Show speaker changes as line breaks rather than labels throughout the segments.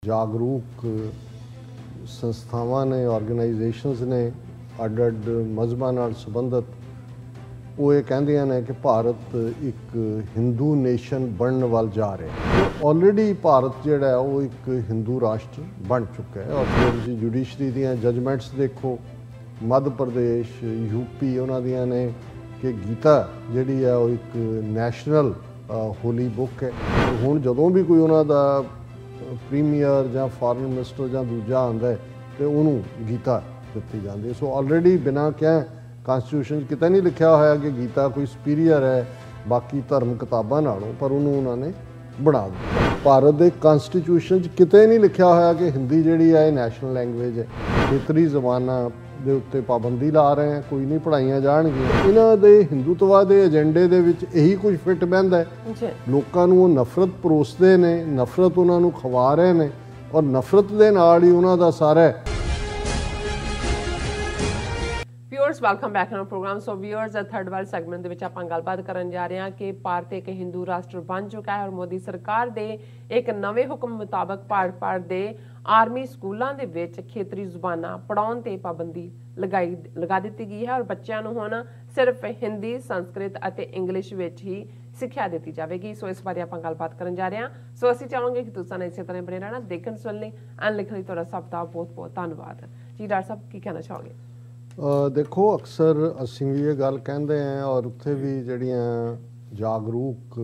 ਜਾਗਰੂਕ ਸੰਸਥਾਵਾਂ ਨੇ, ਆਰਗੇਨਾਈਜੇਸ਼ਨਸ ਨੇ, ਅੱਡ-ਅੱਡ ਮਜ਼ਹਬਾਂ ਨਾਲ ਸੰਬੰਧਿਤ, ਉਹ ਇਹ ਕਹਿੰਦੀਆਂ ਨੇ ਕਿ ਭਾਰਤ ਇੱਕ ਹਿੰਦੂ ਨੇਸ਼ਨ ਬਣਨ ਵੱਲ ਜਾ ਰਿਹਾ। ਆਲਰੇਡੀ ਭਾਰਤ ਜਿਹੜਾ ਉਹ ਇੱਕ ਹਿੰਦੂ ਰਾਸ਼ਟਰ ਬਣ ਚੁੱਕਾ ਹੈ। ਔਰ ਜੇ ਤੁਸੀਂ ਜੁਡੀਸ਼ਰੀ ਦੀਆਂ ਜਜਮੈਂਟਸ ਦੇਖੋ, ਮੱਧ ਪ੍ਰਦੇਸ਼, ਯੂਪੀ, ਉਹਨਾਂ ਦੀਆਂ ਨੇ ਕਿ ਗੀਤਾ ਜਿਹੜੀ ਹੈ ਉਹ ਇੱਕ ਨੈਸ਼ਨਲ ਹੋਲੀ ਬੁੱਕ ਹੈ। ਹੁਣ ਜਦੋਂ ਵੀ ਕੋਈ ਉਹਨਾਂ ਦਾ ਪ੍ਰੀਮੀਅਰ ਜਾਂ ਫਾਰਨ ਮਿਨਿਸਟਰ ਜਾਂ ਦੂਜਾ ਆਉਂਦਾ ਹੈ ਤੇ ਉਹਨੂੰ ਗੀਤਾ ਦਿੱਤੀ ਜਾਂਦੀ ਹੈ। ਸੋ ਆਲਰੇਡੀ ਬਿਨਾਂ ਕਿਹਾ ਕਨਸਟੀਟਿਊਸ਼ਨ 'ਚ ਕਿਤੇ ਨਹੀਂ ਲਿਖਿਆ ਹੋਇਆ ਕਿ ਗੀਤਾ ਕੋਈ ਸੁਪੀਰੀਅਰ ਹੈ ਬਾਕੀ ਧਰਮ ਕਿਤਾਬਾਂ ਨਾਲੋਂ, ਪਰ ਉਹਨੂੰ ਉਹਨਾਂ ਨੇ ਬਣਾ ਦਿੱਤਾ। ਭਾਰਤ ਦੇ ਕਨਸਟੀਟਿਊਸ਼ਨ 'ਚ ਕਿਤੇ ਨਹੀਂ ਲਿਖਿਆ ਹੋਇਆ ਕਿ ਹਿੰਦੀ ਜਿਹੜੀ ਹੈ ਇਹ ਨੈਸ਼ਨਲ ਲੈਂਗੁਏਜ ਹੈ। ਖੇਤਰੀ ਜ਼ਬਾਨਾਂ ਦੇ ਉੱਤੇ ਪਾਬੰਦੀ ਲਾ ਰਹੇ ਆ, ਕੋਈ ਨਹੀਂ ਪੜ੍ਹਾਈਆਂ ਜਾਣਗੀਆਂ। ਇਹਨਾਂ ਦੇ ਹਿੰਦੂਤਵਾ ਦੇ ਏਜੰਡੇ ਦੇ ਵਿੱਚ ਇਹੀ ਕੁਝ ਫਿੱਟ ਬਹਿੰਦਾ ਹੈ। ਲੋਕਾਂ ਨੂੰ ਉਹ ਨਫ਼ਰਤ ਪਰੋਸਦੇ ਨੇ, ਨਫ਼ਰਤ ਉਹਨਾਂ ਨੂੰ ਖਵਾ ਰਹੇ ਨੇ ਔਰ ਨਫ਼ਰਤ ਦੇ ਨਾਲ ਹੀ ਉਹਨਾਂ ਦਾ ਸਾਰਾ
viewers welcome back to programme. So viewers ਦਾ ਥਰਡ ਵਰਲਡ ਸੈਗਮੈਂਟ ਦੇ ਵਿੱਚ ਆਪਾਂ ਗੱਲਬਾਤ ਕਰਨ ਜਾ ਰਹੇ ਹਾਂ ਕਿ ਭਾਰਤ ਇੱਕ ਹਿੰਦੂ ਰਾਸ਼ਟਰ ਬਣ ਚੁੱਕਾ ਹੈ ਔਰ ਮੋਦੀ ਸਰਕਾਰ ਦੇ ਇੱਕ ਨਵੇਂ ਹੁਕਮ ਮੁਤਾਬਕ ਭਾਰਤ ਦੇ ਆਰਮੀ ਸਕੂਲਾਂ ਦੇ ਵਿੱਚ ਖੇਤਰੀ ਜ਼ੁਬਾਨਾਂ ਪੜ੍ਹਾਉਣ ਤੇ ਪਾਬੰਦੀ ਲਗਾ ਦਿੱਤੀ ਗਈ ਹੈ ਔਰ ਬੱਚਿਆਂ ਨੂੰ ਹੁਣ ਸਿਰਫ ਹਿੰਦੀ, ਸੰਸਕ੍ਰਿਤ ਅਤੇ ਇੰਗਲਿਸ਼ ਵਿੱਚ ਹੀ ਸਿੱਖਿਆ ਦਿੱਤੀ ਜਾਵੇਗੀ। ਸੋ ਇਸ ਬਾਰੇ ਆਪਾਂ ਗੱਲਬਾਤ ਕਰਨ ਜਾ ਰਹੇ ਹਾਂ। ਸੋ ਅਸੀਂ ਚਾਹਾਂਗੇ ਕਿ ਤੁਸੀਂ ਇਸੇ ਤਰ੍ਹਾਂ ਬਣੇ ਰਹਿਣਾ, ਦੇਖਣ ਸੁਣਨ ਲਈ ਐਂਡ ਲਿਖਣ ਲਈ ਤੁਹਾਡਾ ਸਭ ਦਾ ਬਹੁਤ ਬਹੁਤ ਧੰਨਵਾਦ ਜੀ। ਡਾਕਟਰ ਸਾਹਿਬ ਕੀ ਕਹਿਣਾ ਚਾਹੋਗੇ?
ਦੇਖੋ, ਅਕਸਰ ਅਸੀਂ ਵੀ ਇਹ ਗੱਲ ਕਹਿੰਦੇ ਹਾਂ ਔਰ ਉੱਥੇ ਵੀ ਜਿਹੜੀਆਂ ਜਾਗਰੂਕ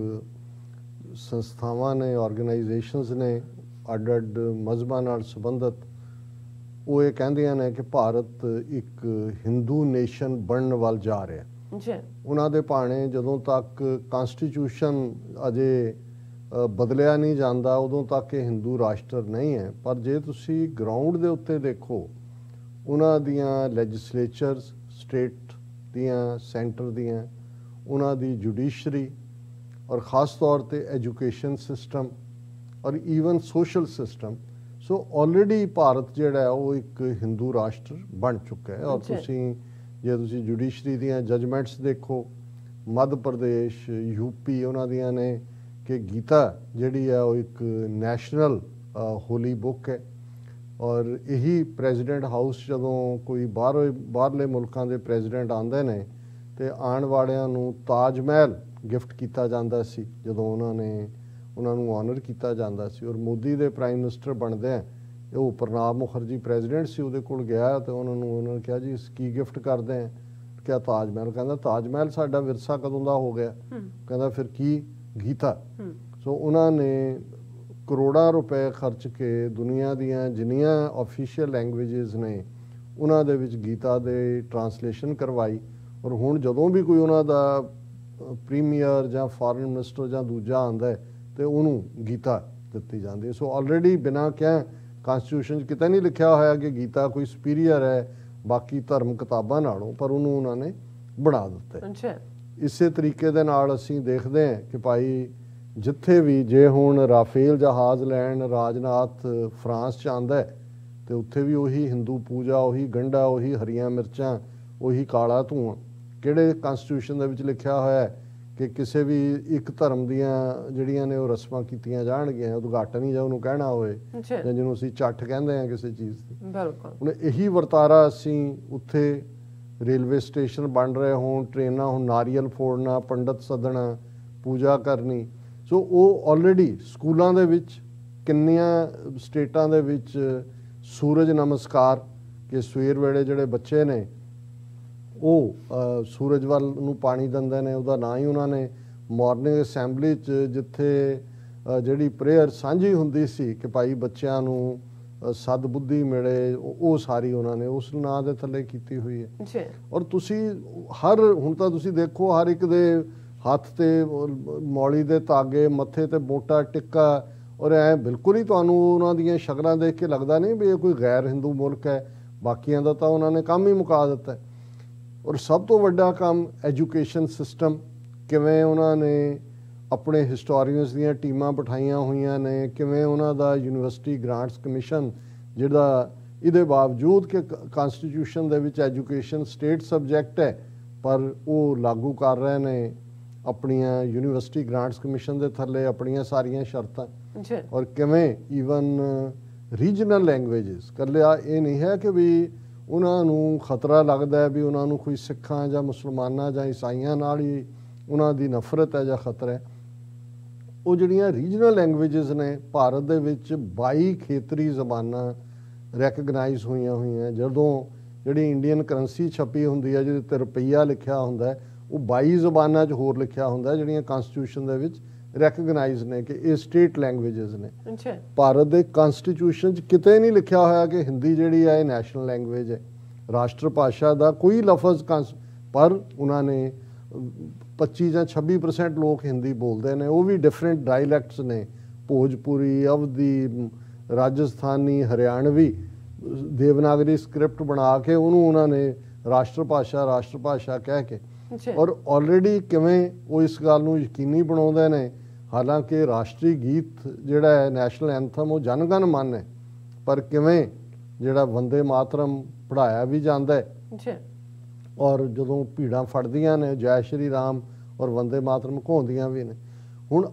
ਸੰਸਥਾਵਾਂ ਨੇ, ਆਰਗੇਨਾਈਜੇਸ਼ਨਸ ਨੇ, ਅੱਡ-ਅੱਡ ਮਜ਼ਹਬਾਂ ਨਾਲ ਸੰਬੰਧਿਤ, ਉਹ ਇਹ ਕਹਿੰਦੀਆਂ ਨੇ ਕਿ ਭਾਰਤ ਇੱਕ ਹਿੰਦੂ ਨੇਸ਼ਨ ਬਣਨ ਵੱਲ ਜਾ ਰਿਹਾ। ਉਹਨਾਂ ਦੇ ਭਾਣੇ ਜਦੋਂ ਤੱਕ ਕਨਸਟੀਟਿਊਸ਼ਨ ਅਜੇ ਬਦਲਿਆ ਨਹੀਂ ਜਾਂਦਾ ਉਦੋਂ ਤੱਕ ਇਹ ਹਿੰਦੂ ਰਾਸ਼ਟਰ ਨਹੀਂ ਹੈ। ਪਰ ਜੇ ਤੁਸੀਂ ਗਰਾਊਂਡ ਦੇ ਉੱਤੇ ਦੇਖੋ, ਉਹਨਾਂ ਦੀਆਂ ਲੈਜਿਸਲੇਚਰਸ, ਸਟੇਟ ਦੀਆਂ, ਸੈਂਟਰ ਦੀਆਂ, ਉਹਨਾਂ ਦੀ ਜੁਡੀਸ਼ਰੀ ਔਰ ਖ਼ਾਸ ਤੌਰ 'ਤੇ ਐਜੂਕੇਸ਼ਨ ਸਿਸਟਮ ਔਰ even social system, so already Bharat ਜਿਹੜਾ ਉਹ ਇੱਕ ਹਿੰਦੂ ਰਾਸ਼ਟਰ ਬਣ ਚੁੱਕਾ ਹੈ। ਔਰ ਜੇ ਤੁਸੀਂ ਜੁਡੀਸ਼ਰੀ ਦੀਆਂ ਜਜਮੈਂਟਸ ਦੇਖੋ, ਮੱਧ ਪ੍ਰਦੇਸ਼, ਯੂਪੀ, ਉਹਨਾਂ ਦੀਆਂ ਨੇ ਕਿ ਗੀਤਾ ਜਿਹੜੀ ਹੈ ਉਹ ਇੱਕ ਨੈਸ਼ਨਲ ਹੋਲੀ ਬੁੱਕ ਹੈ। ਔਰ ਇਹੀ ਪ੍ਰੈਜ਼ੀਡੈਂਟ ਹਾਊਸ ਜਦੋਂ ਕੋਈ ਬਾਹਰਲੇ ਮੁਲਕਾਂ ਦੇ ਪ੍ਰੈਜ਼ੀਡੈਂਟ ਆਉਂਦੇ ਨੇ ਤੇ ਆਉਣ ਵਾਲਿਆਂ ਨੂੰ ਤਾਜ ਮਹਿਲ ਗਿਫਟ ਕੀਤਾ ਜਾਂਦਾ ਸੀ ਜਦੋਂ ਉਹਨਾਂ ਨੂੰ ਆਨਰ ਕੀਤਾ ਜਾਂਦਾ ਸੀ। ਔਰ ਮੋਦੀ ਦੇ ਪ੍ਰਾਈਮ ਮਿਨਿਸਟਰ ਬਣਦੇ ਆ, ਉਹ ਪ੍ਰਣਾਬ ਮੁਖਰਜੀ ਪ੍ਰੈਜ਼ੀਡੈਂਟ ਸੀ, ਉਹਦੇ ਕੋਲ ਗਿਆ ਤੇ ਉਹਨਾਂ ਨੇ ਕਿਹਾ ਜੀ ਕੀ ਗਿਫਟ ਕਰਦੇ ਆ? ਕਿਹਾ ਤਾਜ ਮਹਿਲ। ਕਹਿੰਦਾ ਤਾਜ ਮਹਿਲ ਸਾਡਾ ਵਿਰਸਾ ਕਦੋਂ ਦਾ ਹੋ ਗਿਆ? ਕਹਿੰਦਾ ਫਿਰ ਕੀ? ਗੀਤਾ। ਸੋ ਉਹਨਾਂ ਨੇ ਕਰੋੜਾਂ ਰੁਪਏ ਖਰਚ ਕੇ ਦੁਨੀਆ ਦੀਆਂ ਜਿੰਨੀਆਂ ਆਫੀਸ਼ੀਅਲ ਲੈਂਗੁਏਜਸ ਨੇ ਉਹਨਾਂ ਦੇ ਵਿੱਚ ਗੀਤਾ ਦੇ ਟਰਾਂਸਲੇਸ਼ਨ ਕਰਵਾਈ। ਔਰ ਹੁਣ ਜਦੋਂ ਵੀ ਕੋਈ ਉਹਨਾਂ ਦਾ ਪ੍ਰੀਮੀਅਰ ਜਾਂ ਫਾਰਨ ਮਿਨਿਸਟਰ ਜਾਂ ਦੂਜਾ ਆਉਂਦਾ ਹੈ ਤੇ ਉਹਨੂੰ ਗੀਤਾ ਦਿੱਤੀ ਜਾਂਦੀ ਹੈ। ਸੋ ਆਲਰੇਡੀ ਬਿਨਾਂ ਕਿਹਾ ਕਨਸਟੀਟਿਊਸ਼ਨ 'ਚ ਕਿਤੇ ਨਹੀਂ ਲਿਖਿਆ ਹੋਇਆ ਕਿ ਗੀਤਾ ਕੋਈ ਸੁਪੀਰੀਅਰ ਹੈ ਬਾਕੀ ਧਰਮ ਕਿਤਾਬਾਂ ਨਾਲੋਂ, ਪਰ ਉਹਨੂੰ ਉਹਨਾਂ ਨੇ ਬਣਾ ਦਿੱਤਾ। ਇਸੇ ਤਰੀਕੇ ਦੇ ਨਾਲ ਅਸੀਂ ਦੇਖਦੇ ਹਾਂ ਕਿ ਭਾਈ ਜਿੱਥੇ ਵੀ ਜੇ ਹੁਣ ਰਾਫੇਲ ਜਹਾਜ਼ ਲੈਣ ਰਾਜਨਾਥ ਫਰਾਂਸ 'ਚ ਆਉਂਦਾ ਹੈ ਤੇ ਉੱਥੇ ਵੀ ਉਹੀ ਹਿੰਦੂ ਪੂਜਾ, ਉਹੀ ਗੰਢਾ, ਉਹੀ ਹਰੀਆਂ ਮਿਰਚਾਂ, ਉਹੀ ਕਾਲਾ ਧੂੰਆਂ। ਕਿਹੜੇ ਕਨਸਟੀਟਿਊਸ਼ਨ ਦੇ ਵਿੱਚ ਲਿਖਿਆ ਹੋਇਆ ਹੈ ਕਿ ਕਿਸੇ ਵੀ ਇੱਕ ਧਰਮ ਦੀਆਂ ਜਿਹੜੀਆਂ ਨੇ ਉਹ ਰਸਮਾਂ ਕੀਤੀਆਂ ਜਾਣਗੀਆਂ? ਉਦਘਾਟਨ ਹੀ ਜਾਂ ਉਹਨੂੰ ਕਹਿਣਾ ਹੋਵੇ ਜਾਂ ਜਿਹਨੂੰ ਅਸੀਂ ਚੱਠ ਕਹਿੰਦੇ ਹਾਂ ਕਿਸੇ ਚੀਜ਼ ਦੀ। ਹੁਣ ਇਹੀ ਵਰਤਾਰਾ ਅਸੀਂ ਉੱਥੇ ਰੇਲਵੇ ਸਟੇਸ਼ਨ ਬਣ ਰਹੇ ਹੋਣ, ਟ੍ਰੇਨਾਂ, ਹੁਣ ਨਾਰੀਅਲ ਫੋੜਨਾ, ਪੰਡਤ ਸੱਦਣਾ, ਪੂਜਾ ਕਰਨੀ। ਸੋ ਉਹ ਆਲਰੇਡੀ ਸਕੂਲਾਂ ਦੇ ਵਿੱਚ ਕਿੰਨੀਆਂ ਸਟੇਟਾਂ ਦੇ ਵਿੱਚ ਸੂਰਜ ਨਮਸਕਾਰ ਕਿ ਸਵੇਰ ਵੇਲੇ ਜਿਹੜੇ ਬੱਚੇ ਨੇ ਉਹ ਸੂਰਜ ਵੱਲ ਨੂੰ ਪਾਣੀ ਦਿੰਦੇ ਨੇ, ਉਹਦਾ ਨਾਂ ਹੀ ਉਹਨਾਂ ਨੇ ਮਾਰਨਿੰਗ ਅਸੈਂਬਲੀ 'ਚ ਜਿੱਥੇ ਜਿਹੜੀ ਪ੍ਰੇਅਰ ਸਾਂਝੀ ਹੁੰਦੀ ਸੀ ਕਿ ਭਾਈ ਬੱਚਿਆਂ ਨੂੰ ਸਦ ਬੁੱਧੀ ਮਿਲੇ, ਉਹ ਸਾਰੀ ਉਹਨਾਂ ਨੇ ਉਸ ਨਾਂ ਦੇ ਥੱਲੇ ਕੀਤੀ ਹੋਈ ਹੈ। ਔਰ ਤੁਸੀਂ ਹੁਣ ਤਾਂ ਤੁਸੀਂ ਦੇਖੋ ਹਰ ਇੱਕ ਦੇ ਹੱਥ ਤੇ ਮੌਲੀ ਦੇ ਧਾਗੇ, ਮੱਥੇ ਤੇ ਮੋਟਾ ਟਿੱਕਾ, ਔਰ ਐ ਬਿਲਕੁਲ ਹੀ ਤੁਹਾਨੂੰ ਉਹਨਾਂ ਦੀਆਂ ਸ਼ਕਲਾਂ ਦੇਖ ਕੇ ਲੱਗਦਾ ਨਹੀਂ ਵੀ ਇਹ ਕੋਈ ਗੈਰ ਹਿੰਦੂ ਮੁਲਕ ਹੈ। ਬਾਕੀਆਂ ਦਾ ਤਾਂ ਉਹਨਾਂ ਨੇ ਕੰਮ ਹੀ ਮੁਕਾ ਦਿੱਤਾ। ਔਰ ਸਭ ਤੋਂ ਵੱਡਾ ਕੰਮ ਐਜੂਕੇਸ਼ਨ ਸਿਸਟਮ, ਕਿਵੇਂ ਉਹਨਾਂ ਨੇ ਆਪਣੇ ਹਿਸਟੋਰੀਅਨਸ ਦੀਆਂ ਟੀਮਾਂ ਬਿਠਾਈਆਂ ਹੋਈਆਂ ਨੇ, ਕਿਵੇਂ ਉਹਨਾਂ ਦਾ ਯੂਨੀਵਰਸਿਟੀ ਗ੍ਰਾਂਟਸ ਕਮਿਸ਼ਨ ਜਿਹੜਾ ਇਹਦੇ ਬਾਵਜੂਦ ਕਿ ਕਨਸਟੀਟਿਊਸ਼ਨ ਦੇ ਵਿੱਚ ਐਜੂਕੇਸ਼ਨ ਸਟੇਟ ਸਬਜੈਕਟ ਹੈ ਪਰ ਉਹ ਲਾਗੂ ਕਰ ਰਹੇ ਨੇ ਆਪਣੀਆਂ ਯੂਨੀਵਰਸਿਟੀ ਗ੍ਰਾਂਟਸ ਕਮਿਸ਼ਨ ਦੇ ਥੱਲੇ ਆਪਣੀਆਂ ਸਾਰੀਆਂ ਸ਼ਰਤਾਂ। ਔਰ ਕਿਵੇਂ ਈਵਨ ਰੀਜਨਲ ਲੈਂਗੁਏਜਸ। ਕੱਲਿਆ ਇਹ ਨਹੀਂ ਹੈ ਕਿ ਵੀ ਉਹਨਾਂ ਨੂੰ ਖਤਰਾ ਲੱਗਦਾ ਹੈ ਵੀ ਉਹਨਾਂ ਨੂੰ ਕੋਈ ਸਿੱਖਾਂ ਜਾਂ ਮੁਸਲਮਾਨਾਂ ਜਾਂ ਈਸਾਈਆਂ ਨਾਲ ਹੀ ਉਹਨਾਂ ਦੀ ਨਫ਼ਰਤ ਹੈ ਜਾਂ ਖਤਰਾ ਹੈ। ਉਹ ਜਿਹੜੀਆਂ ਰੀਜਨਲ ਲੈਂਗੁਏਜਸ ਨੇ ਭਾਰਤ ਦੇ ਵਿੱਚ 22 ਖੇਤਰੀ ਜ਼ਬਾਨਾਂ ਰੈਕਗਨਾਈਜ਼ ਹੋਈਆਂ। ਜਦੋਂ ਜਿਹੜੀ ਇੰਡੀਅਨ ਕਰੰਸੀ ਛਪੀ ਹੁੰਦੀ ਹੈ ਜਿਹਦੇ 'ਤੇ ਰੁਪਈਆ ਲਿਖਿਆ ਹੁੰਦਾ ਹੈ ਉਹ 22 ਜ਼ਬਾਨਾਂ 'ਚ ਹੋਰ ਲਿਖਿਆ ਹੁੰਦਾ ਜਿਹੜੀਆਂ ਕਨਸਟੀਟਿਊਸ਼ਨ ਦੇ ਵਿੱਚ ਰੈਕਗਨਾਈਜ਼ ਨੇ ਕਿ ਇਹ ਸਟੇਟ ਲੈਂਗੁਏਜਸ ਨੇ। ਭਾਰਤ ਦੇ ਕਨਸਟੀਟਿਊਸ਼ਨ 'ਚ ਕਿਤੇ ਨਹੀਂ ਲਿਖਿਆ ਹੋਇਆ ਕਿ ਹਿੰਦੀ ਜਿਹੜੀ ਹੈ ਇਹ ਨੈਸ਼ਨਲ ਲੈਂਗੁਏਜ ਹੈ, ਰਾਸ਼ਟਰ ਭਾਸ਼ਾ ਦਾ ਕੋਈ ਲਫ਼ਜ਼ ਪਰ ਉਹਨਾਂ ਨੇ 25 ਜਾਂ 26% ਲੋਕ ਹਿੰਦੀ ਬੋਲਦੇ ਨੇ, ਉਹ ਵੀ ਡਿਫਰੈਂਟ ਡਾਇਲੈਕਟਸ ਨੇ, ਭੋਜਪੁਰੀ, ਅਵਧੀ, ਰਾਜਸਥਾਨੀ, ਹਰਿਆਣਵੀ, ਦੇਵਨਾਗਰੀ ਸਕ੍ਰਿਪਟ ਬਣਾ ਕੇ ਉਹਨੂੰ ਉਹਨਾਂ ਨੇ ਰਾਸ਼ਟਰ ਭਾਸ਼ਾ ਕਹਿ ਕੇ ਔਰ ਆਲਰੇਡੀ ਕਿਵੇਂ ਉਹ ਇਸ ਗੱਲ ਨੂੰ ਯਕੀਨੀ ਬਣਾਉਂਦੇ ਨੇ। ਹਾਲਾਂਕਿ ਰਾਸ਼ਟਰੀ ਗੀਤ ਜਿਹੜਾ ਹੈ ਨੈਸ਼ਨਲ ਐਂਥਮ ਉਹ ਜਨ ਗਣ ਮਨ ਹੈ, ਪਰ ਕਿਵੇਂ ਜਿਹੜਾ ਵੰਦੇ ਮਾਤਰਮ ਪੜ੍ਹਾਇਆ ਵੀ ਜਾਂਦਾ ਹੈ ਔਰ ਜਦੋਂ ਭੀੜਾਂ ਫੜਦੀਆਂ ਨੇ ਜੈ ਸ਼੍ਰੀ ਰਾਮ ਔਰ ਵੰਦੇ ਮਾਤਰਮ ਘੋਂਦੀਆਂ ਵੀ ਨੇ। ਹੁਣ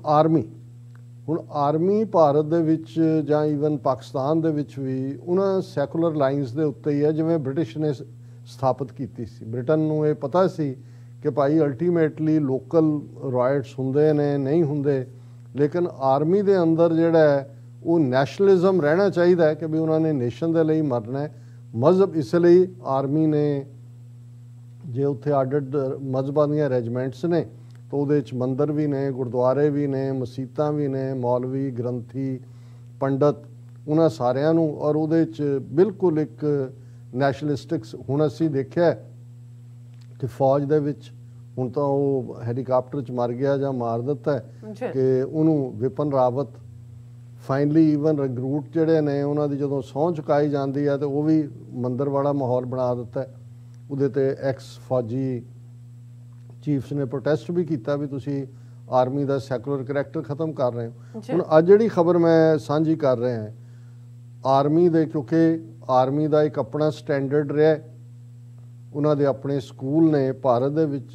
ਆਰਮੀ ਭਾਰਤ ਦੇ ਵਿੱਚ ਜਾਂ ਈਵਨ ਪਾਕਿਸਤਾਨ ਦੇ ਵਿੱਚ ਵੀ ਉਹਨਾਂ ਸੈਕੂਲਰ ਲਾਈਨਸ ਦੇ ਉੱਤੇ ਹੀ ਹੈ ਜਿਵੇਂ ਬ੍ਰਿਟਿਸ਼ ਨੇ ਸਥਾਪਿਤ ਕੀਤੀ ਸੀ। ਬ੍ਰਿਟਨ ਨੂੰ ਇਹ ਪਤਾ ਸੀ ਕਿ ਭਾਈ ਅਲਟੀਮੇਟਲੀ ਲੋਕਲ ਰਾਇਟਸ ਹੁੰਦੇ ਨੇ ਨਹੀਂ ਹੁੰਦੇ, ਲੇਕਿਨ ਆਰਮੀ ਦੇ ਅੰਦਰ ਜਿਹੜਾ ਹੈ ਉਹ ਨੈਸ਼ਨਲਿਜ਼ਮ ਰਹਿਣਾ ਚਾਹੀਦਾ ਹੈ ਕਿ ਵੀ ਉਹਨਾਂ ਨੇ ਨੇਸ਼ਨ ਦੇ ਲਈ ਮਰਨਾ ਹੈ। ਮਜ਼ਹਬ ਇਸ ਲਈ ਆਰਮੀ ਨੇ ਜੇ ਉੱਥੇ ਅੱਡ ਮਜ਼ਹਬਾਂ ਦੀਆਂ ਰੈਜੀਮੈਂਟਸ ਨੇ ਤਾਂ ਉਹਦੇ 'ਚ ਮੰਦਰ ਵੀ ਨੇ, ਗੁਰਦੁਆਰੇ ਵੀ ਨੇ, ਮਸੀਤਾਂ ਵੀ ਨੇ, ਮੌਲਵੀ, ਗ੍ਰੰਥੀ, ਪੰਡਤ, ਉਹਨਾਂ ਸਾਰਿਆਂ ਨੂੰ ਔਰ ਉਹਦੇ 'ਚ ਬਿਲਕੁਲ ਇੱਕ ਨੈਸ਼ਨਲਿਸਟਿਕਸ। ਹੁਣ ਅਸੀਂ ਦੇਖਿਆ ਕਿ ਫੌਜ ਦੇ ਵਿੱਚ ਹੁਣ ਤਾਂ ਉਹ ਹੈਲੀਕਾਪਟਰ 'ਚ ਮਰ ਗਿਆ ਜਾਂ ਮਾਰ ਦਿੱਤਾ ਕਿ ਉਹਨੂੰ Vipin Rawat finally even recruit ਜਿਹੜੇ ਨੇ ਉਹਨਾਂ ਦੀ ਜਦੋਂ ਸਹੁੰ ਚੁਕਾਈ ਜਾਂਦੀ ਹੈ ਤਾਂ ਉਹ ਵੀ ਮੰਦਰ ਵਾਲਾ ਮਾਹੌਲ ਬਣਾ ਦਿੱਤਾ। ਉਹਦੇ 'ਤੇ ਐਕਸ ਫੌਜੀ ਚੀਫਸ ਨੇ ਪ੍ਰੋਟੈਸਟ ਵੀ ਕੀਤਾ ਵੀ ਤੁਸੀਂ ਆਰਮੀ ਦਾ ਸੈਕੂਲਰ ਕਰੈਕਟਰ ਖਤਮ ਕਰ ਰਹੇ ਹੋ। ਹੁਣ ਅੱਜ ਜਿਹੜੀ ਖਬਰ ਮੈਂ ਸਾਂਝੀ ਕਰ ਰਿਹਾ ਹਾਂ ਆਰਮੀ ਦੇ, ਕਿਉਂਕਿ ਆਰਮੀ ਦਾ ਇੱਕ ਆਪਣਾ ਸਟੈਂਡਰਡ ਰਿਹਾ, ਉਹਨਾਂ ਦੇ ਆਪਣੇ ਸਕੂਲ ਨੇ। ਭਾਰਤ ਦੇ ਵਿੱਚ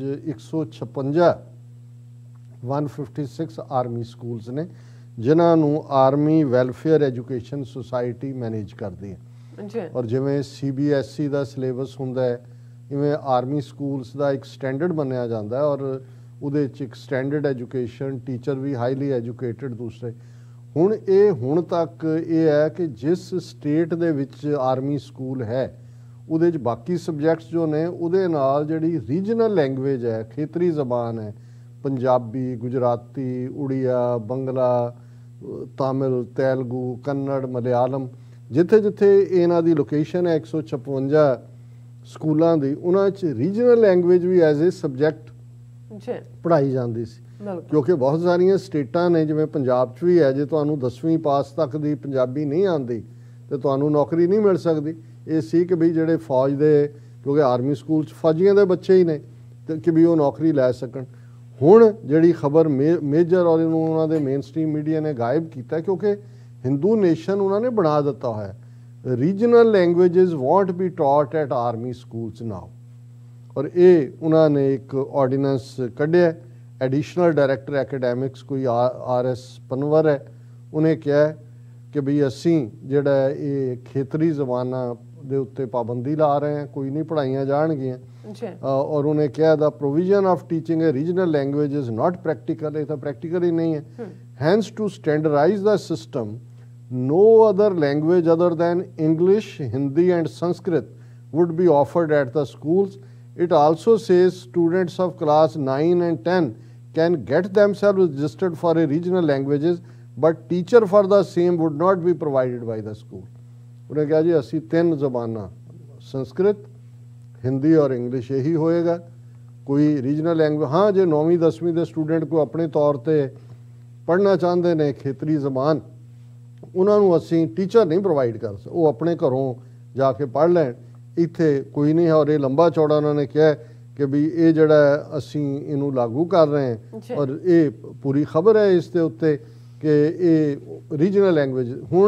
156 ਆਰਮੀ ਸਕੂਲਸ ਨੇ ਜਿਨ੍ਹਾਂ ਨੂੰ army welfare education society manage ਕਰਦੀ ਹੈ। ਔਰ ਜਿਵੇਂ CBSE ਦਾ ਸਿਲੇਬਸ ਹੁੰਦਾ ਹੈ ਇਵੇਂ ਆਰਮੀ ਸਕੂਲਸ ਦਾ ਇੱਕ ਸਟੈਂਡਰਡ ਮੰਨਿਆ ਜਾਂਦਾ ਹੈ ਔਰ ਉਹਦੇ 'ਚ ਇੱਕ ਸਟੈਂਡਰਡ ਐਜੂਕੇਸ਼ਨ, ਟੀਚਰ ਵੀ ਹਾਈਲੀ ਐਜੂਕੇਟਡ ਦੂਸਰੇ। ਹੁਣ ਤੱਕ ਇਹ ਹੈ ਕਿ ਜਿਸ ਸਟੇਟ ਦੇ ਵਿੱਚ ਆਰਮੀ ਸਕੂਲ ਹੈ ਉਹਦੇ 'ਚ ਬਾਕੀ ਸਬਜੈਕਟਸ ਜੋ ਨੇ ਉਹਦੇ ਨਾਲ ਜਿਹੜੀ ਰੀਜਨਲ ਲੈਂਗੁਏਜ ਹੈ, ਖੇਤਰੀ ਜ਼ਬਾਨ ਹੈ, ਪੰਜਾਬੀ, ਗੁਜਰਾਤੀ, ਉੜੀਆ, ਬੰਗਲਾ, ਤਾਮਿਲ, ਤੇਲਗੂ, ਕੰਨੜ, ਮਲਿਆਲਮ, ਜਿੱਥੇ ਇਹਨਾਂ ਦੀ ਲੋਕੇਸ਼ਨ ਹੈ 156 ਸਕੂਲਾਂ ਦੀ, ਉਹਨਾਂ 'ਚ ਰੀਜਨਲ ਲੈਂਗੁਏਜ ਵੀ ਐਜ਼ ਏ ਸਬਜੈਕਟ ਪੜ੍ਹਾਈ ਜਾਂਦੀ ਸੀ। ਕਿਉਂਕਿ ਬਹੁਤ ਸਾਰੀਆਂ ਸਟੇਟਾਂ ਨੇ ਜਿਵੇਂ ਪੰਜਾਬ 'ਚ ਵੀ ਹੈ, ਜੇ ਤੁਹਾਨੂੰ 10ਵੀਂ ਪਾਸ ਤੱਕ ਦੀ ਪੰਜਾਬੀ ਨਹੀਂ ਆਉਂਦੀ ਤੇ ਤੁਹਾਨੂੰ ਨੌਕਰੀ ਨਹੀਂ ਮਿਲ ਸਕਦੀ। ਇਹ ਸੀ ਕਿ ਵੀ ਜਿਹੜੇ ਫੌਜ ਦੇ, ਕਿਉਂਕਿ ਆਰਮੀ ਸਕੂਲ 'ਚ ਫੌਜੀਆਂ ਦੇ ਬੱਚੇ ਹੀ ਨੇ ਤੇ ਕਿ ਵੀ ਉਹ ਨੌਕਰੀ ਲੈ ਸਕਣ। ਹੁਣ ਜਿਹੜੀ ਖਬਰ ਮੇਜਰ ਔਰ ਇਹਨੂੰ ਉਹਨਾਂ ਦੇ ਮੇਨ ਸਟ੍ਰੀਮ ਮੀਡੀਆ ਨੇ ਗਾਇਬ ਕੀਤਾ ਕਿਉਂਕਿ ਹਿੰਦੂ ਨੇਸ਼ਨ ਉਹਨਾਂ ਨੇ ਬਣਾ ਦਿੱਤਾ ਹੋਇਆ। Regional languages won't be taught at army schools now. ਔਰ ਇਹ ਉਹਨਾਂ ਨੇ ਇੱਕ ਆਰਡੀਨੈਂਸ ਕੱਢਿਆ। ਐਡੀਸ਼ਨਲ ਡਾਇਰੈਕਟਰ ਐਕੈਡੈਮਿਕਸ ਕੋਈ RS ਪਨਵਰ ਹੈ, ਉਹਨੇ ਕਿਹਾ ਕਿ ਵੀ ਅਸੀਂ ਜਿਹੜਾ ਇਹ ਖੇਤਰੀ ਜ਼ਬਾਨਾਂ ਦੇ ਉੱਤੇ ਪਾਬੰਦੀ ਲਾ ਰਹੇ ਹਾਂ, ਕੋਈ ਨਹੀਂ ਪੜ੍ਹਾਈਆਂ ਜਾਣਗੀਆਂ। ਔਰ ਉਹਨੇ ਕਿਹਾ ਦਾ provision of teaching a regional language is not practical. ਇਹ ਤਾਂ ਪ੍ਰੈਕਟੀਕਲ ਹੀ ਨਹੀਂ ਹੈ। ਹੈਂਸ ਟੂ ਸਟੈਂਡਰਡਾਈਜ਼ ਦਾ system no other language other than English, Hindi and Sanskrit would be offered at the schools. It also says students of class 9 and 10 can get themselves registered for a regional languages but teacher for the same would not be provided by the school. ਉਹਨੇ ਕਿਹਾ ਜੀ ਅਸੀਂ 3 ਜ਼ਬਾਨਾਂ ਸੰਸਕ੍ਰਿਤ, ਹਿੰਦੀ ਔਰ English ਇਹੀ ਹੋਏਗਾ, ਕੋਈ regional language. ਹਾਂ ਜੇ 9ਵੀਂ 10ਵੀਂ ਦੇ ਸਟੂਡੈਂਟ ਕੋਈ ਆਪਣੇ ਤੌਰ ਤੇ ਪੜ੍ਹਨਾ ਚਾਹੁੰਦੇ ਨੇ ਖੇਤਰੀ ਜ਼ਬਾਨ, ਉਹਨਾਂ ਨੂੰ ਅਸੀਂ ਟੀਚਰ ਨਹੀਂ ਪ੍ਰੋਵਾਈਡ ਕਰ ਸਕਦੇ, ਉਹ ਆਪਣੇ ਘਰੋਂ ਜਾ ਕੇ ਪੜ੍ਹ ਲੈਣ, ਇੱਥੇ ਕੋਈ ਨਹੀਂ ਹੈ। ਔਰ ਇਹ ਲੰਬਾ ਚੌੜਾ ਉਹਨਾਂ ਨੇ ਕਿਹਾ ਕਿ ਵੀ ਇਹ ਜਿਹੜਾ ਅਸੀਂ ਇਹਨੂੰ ਲਾਗੂ ਕਰ ਰਹੇ ਹਾਂ ਔਰ ਇਹ ਪੂਰੀ ਖਬਰ ਹੈ ਇਸ ਦੇ ਉੱਤੇ ਕਿ ਇਹ ਰੀਜਨਲ ਲੈਂਗੁਏਜ। ਹੁਣ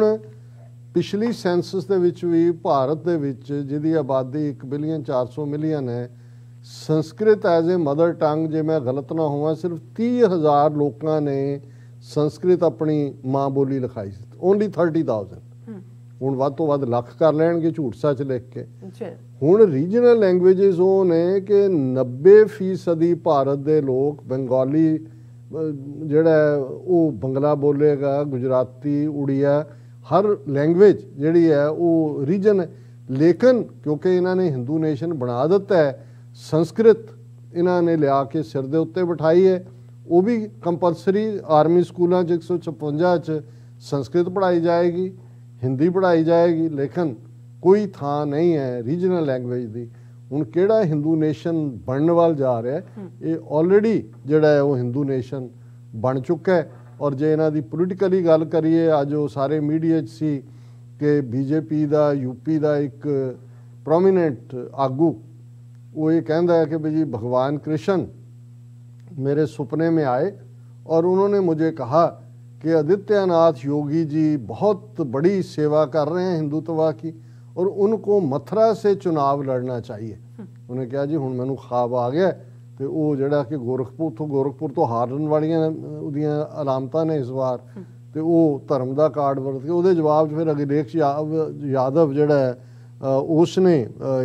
ਪਿਛਲੀ ਸੈਂਸਸ ਦੇ ਵਿੱਚ ਵੀ ਭਾਰਤ ਦੇ ਵਿੱਚ ਜਿਹਦੀ ਆਬਾਦੀ 1,400,000,000 ਹੈ, Sanskrit as a mother tongue, ਜੇ ਮੈਂ ਗਲਤ ਨਾ ਹੋਵਾਂ, ਸਿਰਫ 30,000 ਲੋਕਾਂ ਨੇ ਸੰਸਕ੍ਰਿਤ ਆਪਣੀ ਮਾਂ ਬੋਲੀ ਲਿਖਾਈ ਸੀ, ਓਨਲੀ 30,000। ਹੁਣ ਵੱਧ ਤੋਂ ਵੱਧ ਲੱਖ ਕਰ ਲੈਣਗੇ ਝੂਠ ਸੱਚ ਲਿਖ ਕੇ।
ਜੀ
ਹੁਣ ਰੀਜਨਲ ਲੈਂਗੁਏਜਸ ਉਹ ਨੇ ਕਿ 90% ਭਾਰਤ ਦੇ ਲੋਕ ਬੰਗਾਲੀ ਜਿਹੜਾ ਉਹ ਬੰਗਲਾ ਬੋਲੇਗਾ, ਗੁਜਰਾਤੀ, ਉੜੀਆ, ਹਰ ਲੈਂਗੁਏਜ ਜਿਹੜੀ ਹੈ ਉਹ ਰੀਜਨ ਹੈ। ਲੇਕਿਨ ਕਿਉਂਕਿ ਇਹਨਾਂ ਨੇ ਹਿੰਦੂ ਨੇਸ਼ਨ ਬਣਾ ਦਿੱਤਾ ਹੈ, ਸੰਸਕ੍ਰਿਤ ਇਹਨਾਂ ਨੇ ਲਿਆ ਕੇ ਸਿਰ ਦੇ ਉੱਤੇ ਬਿਠਾਈ ਹੈ। ਉਹ ਵੀ ਕੰਪਲਸਰੀ ਆਰਮੀ ਸਕੂਲਾਂ 'ਚ 156 'ਚ ਸੰਸਕ੍ਰਿਤ ਪੜ੍ਹਾਈ ਜਾਏਗੀ, ਹਿੰਦੀ ਪੜ੍ਹਾਈ ਜਾਏਗੀ, ਲੇਕਿਨ ਕੋਈ ਥਾਂ ਨਹੀਂ ਹੈ ਰੀਜਨਲ ਲੈਂਗੁਏਜ ਦੀ। ਹੁਣ ਕਿਹੜਾ ਹਿੰਦੂ ਨੇਸ਼ਨ ਬਣਨ ਵੱਲ ਜਾ ਰਿਹਾ, ਇਹ ਆਲਰੇਡੀ ਜਿਹੜਾ ਹੈ ਉਹ ਹਿੰਦੂ ਨੇਸ਼ਨ ਬਣ ਚੁੱਕਾ ਹੈ। ਔਰ ਜੇ ਇਹਨਾਂ ਦੀ ਪੋਲੀਟੀਕਲੀ ਗੱਲ ਕਰੀਏ, ਅੱਜ ਉਹ ਸਾਰੇ ਮੀਡੀਆ 'ਚ ਸੀ ਕਿ ਬੀਜੇਪੀ ਦਾ यूपी ਦਾ ਇੱਕ ਪ੍ਰੋਮੀਨੈਂਟ ਆਗੂ वो ये कहता है कि भाई जी भगवान कृष्ण मेरे सपने में आए और उन्होंने मुझे कहा कि आदित्यनाथ योगी जी बहुत बड़ी सेवा कर रहे हैं हिंदुत्व की और उनको मथुरा से चुनाव लड़ना चाहिए। उन्हें कहा जी हुण मैनू ख्वाब आ गया तो वो जिहड़ा कि गोरखपुर तो हारन वालियां उहदियां अलामतां ने इस बार तो वो धर्म का कार्ड वरत के उहदे जवाब फिर अखिलेश यादव जिहड़ा है उसने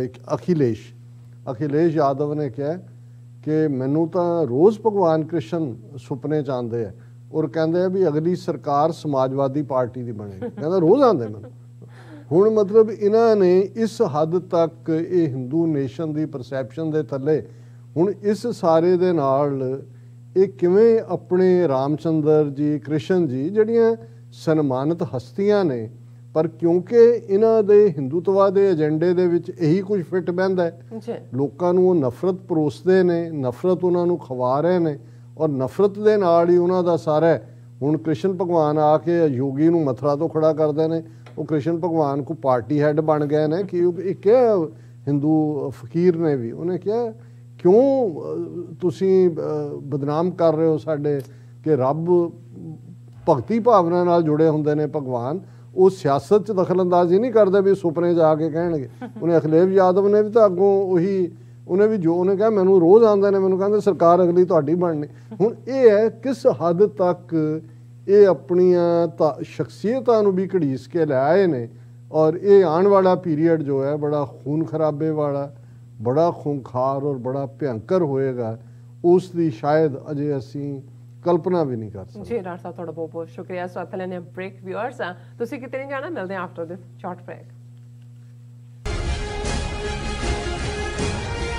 अखिलेश यादव ने कहा कि मैनू तो रोज़ भगवान कृष्ण सुपने च आते हैं और कहते हैं भी अगली सरकार समाजवादी पार्टी की बनेगी, कहता रोज़ आते मैं। हुण मतलब इन्हां ने इस हद तक ये हिंदू नेशन की परसैप्शन के थले हुण इस सारे दे नाल ये किवें अपने रामचंद्र जी, कृष्ण जी जिहड़ियां सन्मानित हस्तियां ने, पर क्योंकि इन्हां दे हिंदुत्व के एजेंडे दे विच यही कुछ फिट बहिंदा है, लोकां नूं नफरत परोसदे ने, नफरत उन्हां नूं खवा रहे ने और नफरत दे नाल ही उन्हां दा सारा हुण कृष्ण भगवान आके योगी नूं मथुरा तो खड़ा करदे ने। वो कृष्ण भगवान को पार्टी हैड बन गए ने कि एक हिंदू फकीर ने भी उन्हें कहा क्यों तुसी बदनाम कर रहे हो साडे कि रब भगती भावना नाल जुड़े हुंदे ने भगवान, वो सियासत च दखल अंदाजी नहीं करते भी सुपने जाके कहणगे। उन्हें अखिलेश यादव ने भी तो अगों उही उन्हें भी जो उन्हें कहा मैनू रोज़ आते हैं, मैनू कहते सरकार अगली तुहाडी बननी। हुण ये है किस हद तक ये अपनियां शख्सियतां नूं भी घड़ीस के लै आए ने और ये आने वाला पीरीयड जो है बड़ा खून खराबे वाला, बड़ा खूंखार और बड़ा भयंकर होएगा, उसकी शायद अजे असीं कल्पना भी नहीं कर सकते।
जी राणा साहब, थोड़ा बहुत बहुत शुक्रिया। सो इत्थे लैने ब्रेक व्यूअर्स, तुसीं किते नहीं जाना, मिलदे हैं आफ्टर दिस शॉर्ट ब्रेक।